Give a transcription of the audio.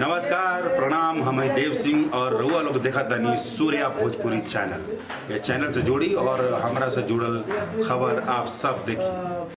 नमस्कार प्रणाम, हम देव सिंह और रउआ लोग देखा तनी सूर्या भोजपुरी चैनल। ये चैनल से जुड़ी और हमरा से जुड़ल खबर आप सब देखी।